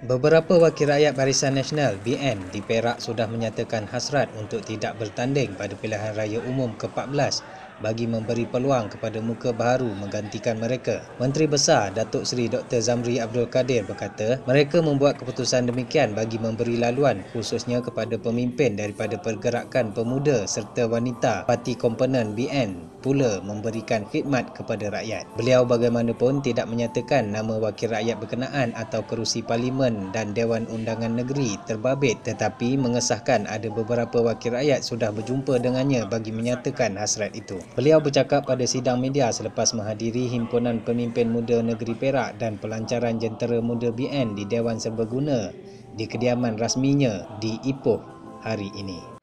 Beberapa wakil rakyat Barisan Nasional (BN) di Perak sudah menyatakan hasrat untuk tidak bertanding pada pilihan raya umum ke-14 bagi memberi peluang kepada muka baharu menggantikan mereka. Menteri Besar Datuk Seri Dr. Zamri Abdul Kadir berkata, mereka membuat keputusan demikian bagi memberi laluan khususnya kepada pemimpin daripada pergerakan pemuda serta wanita parti komponen BN pula memberikan khidmat kepada rakyat. Beliau bagaimanapun tidak menyatakan nama wakil rakyat berkenaan atau kerusi parlimen dan Dewan Undangan Negeri terbabit, tetapi mengesahkan ada beberapa wakil rakyat sudah berjumpa dengannya bagi menyatakan hasrat itu. Beliau bercakap pada sidang media selepas menghadiri Himpunan Pemimpin Muda Negeri Perak dan pelancaran Jentera Muda BN di Dewan Serbaguna di kediaman rasminya di Ipoh hari ini.